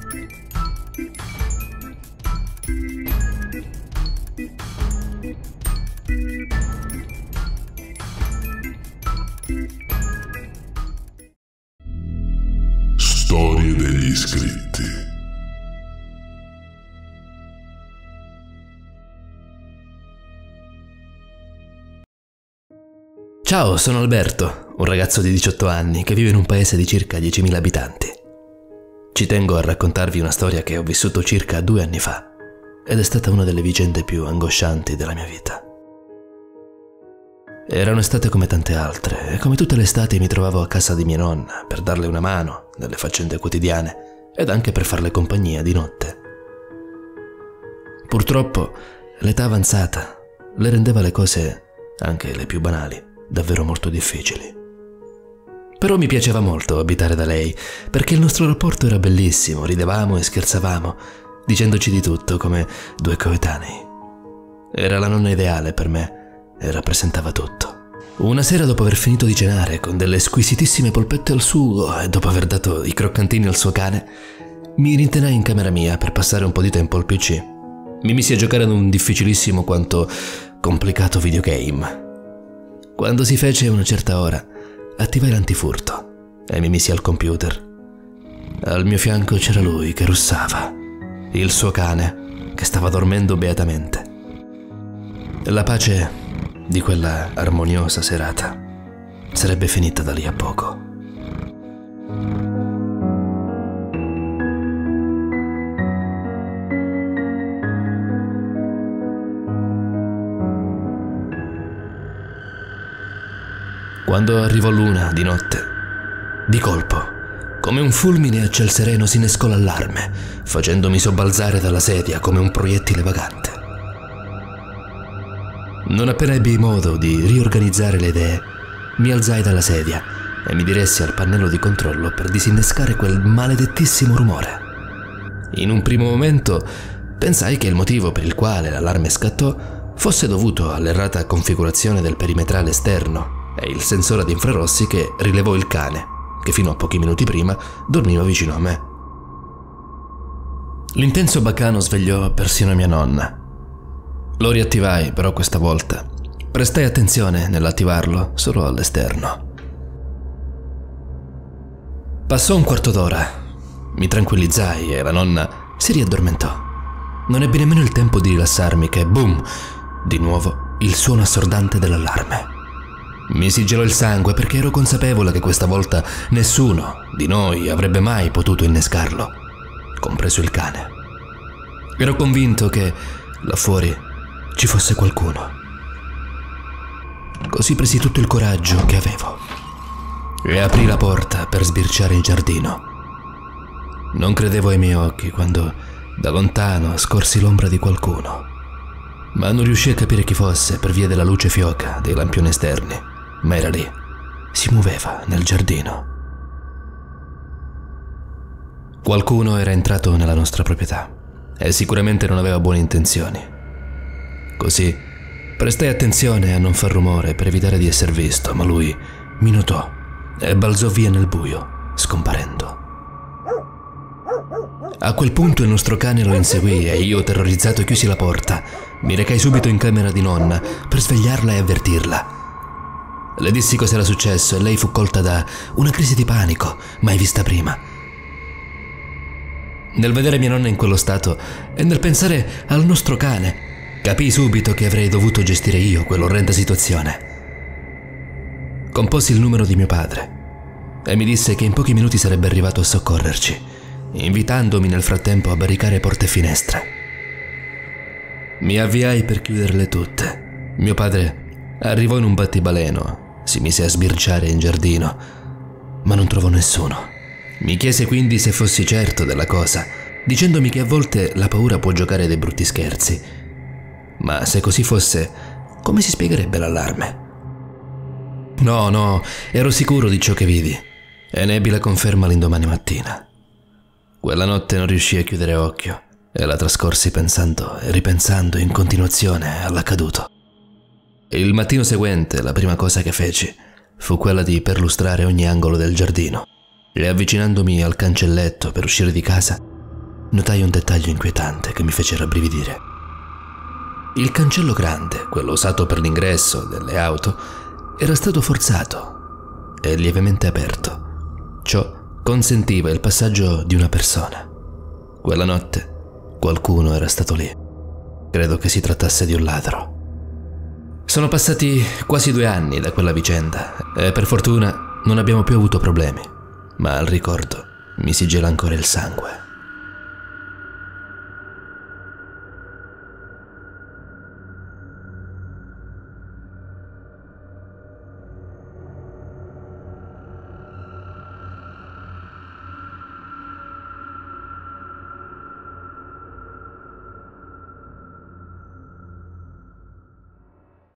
Storie degli iscritti. Ciao, sono Alberto, un ragazzo di 18 anni che vive in un paese di circa 10.000 abitanti. Ci tengo a raccontarvi una storia che ho vissuto circa 2 anni fa ed è stata una delle vicende più angoscianti della mia vita. Era un'estate come tante altre e come tutte le estati mi trovavo a casa di mia nonna per darle una mano nelle faccende quotidiane ed anche per farle compagnia di notte. Purtroppo l'età avanzata le rendeva le cose, anche le più banali, davvero molto difficili. Però mi piaceva molto abitare da lei perché il nostro rapporto era bellissimo, ridevamo e scherzavamo, dicendoci di tutto come 2 coetanei. Era la nonna ideale per me e rappresentava tutto. Una sera, dopo aver finito di cenare con delle squisitissime polpette al sugo e dopo aver dato i croccantini al suo cane, mi rintenai in camera mia per passare un po' di tempo al PC. Mi misi a giocare ad un difficilissimo quanto complicato videogame. Quando si fece una certa ora, attivai l'antifurto e mi misi al computer. Al mio fianco c'era lui che russava, il suo cane che stava dormendo beatamente. La pace di quella armoniosa serata sarebbe finita da lì a poco. Quando arrivò l'una di notte, di colpo, come un fulmine a ciel sereno, si innescò l'allarme, facendomi sobbalzare dalla sedia come un proiettile vagante. Non appena ebbi modo di riorganizzare le idee, mi alzai dalla sedia e mi diressi al pannello di controllo per disinnescare quel maledettissimo rumore. In un primo momento pensai che il motivo per il quale l'allarme scattò fosse dovuto all'errata configurazione del perimetrale esterno e il sensore ad infrarossi che rilevò il cane, che fino a pochi minuti prima dormiva vicino a me. L'intenso baccano svegliò persino mia nonna. Lo riattivai, però questa volta prestai attenzione nell'attivarlo solo all'esterno. Passò un quarto d'ora, mi tranquillizzai e la nonna si riaddormentò. Non ebbi nemmeno il tempo di rilassarmi che, boom, di nuovo il suono assordante dell'allarme. Mi si gelò il sangue perché ero consapevole che questa volta nessuno di noi avrebbe mai potuto innescarlo, compreso il cane. Ero convinto che là fuori ci fosse qualcuno. Così presi tutto il coraggio che avevo e aprì la porta per sbirciare in giardino. Non credevo ai miei occhi quando da lontano scorsi l'ombra di qualcuno, ma non riuscii a capire chi fosse per via della luce fioca dei lampioni esterni, ma era lì, si muoveva nel giardino. Qualcuno era entrato nella nostra proprietà e sicuramente non aveva buone intenzioni. Così prestai attenzione a non far rumore per evitare di essere visto, ma lui mi notò e balzò via nel buio, scomparendo. A quel punto il nostro cane lo inseguì e io, terrorizzato, chiusi la porta. Mi recai subito in camera di nonna per svegliarla e avvertirla. Le dissi cosa era successo e lei fu colta da una crisi di panico mai vista prima. Nel vedere mia nonna in quello stato e nel pensare al nostro cane, capii subito che avrei dovuto gestire io quell'orrenda situazione. Composi il numero di mio padre e mi disse che in pochi minuti sarebbe arrivato a soccorrerci, invitandomi nel frattempo a barricare porte e finestre. Mi avviai per chiuderle tutte. Mio padre arrivò in un battibaleno, si mise a sbirciare in giardino, ma non trovò nessuno. Mi chiese quindi se fossi certo della cosa, dicendomi che a volte la paura può giocare dei brutti scherzi. Ma se così fosse, come si spiegherebbe l'allarme? No, ero sicuro di ciò che vidi e ne ebbi la conferma l'indomani mattina. Quella notte non riuscii a chiudere occhio e la trascorsi pensando e ripensando in continuazione all'accaduto. Il mattino seguente la prima cosa che feci fu quella di perlustrare ogni angolo del giardino e, avvicinandomi al cancelletto per uscire di casa, notai un dettaglio inquietante che mi fece rabbrividire. Il cancello grande, quello usato per l'ingresso delle auto, era stato forzato e lievemente aperto. Ciò consentiva il passaggio di una persona. Quella notte qualcuno era stato lì. Credo che si trattasse di un ladro. Sono passati quasi 2 anni da quella vicenda e per fortuna non abbiamo più avuto problemi, ma al ricordo mi si gela ancora il sangue.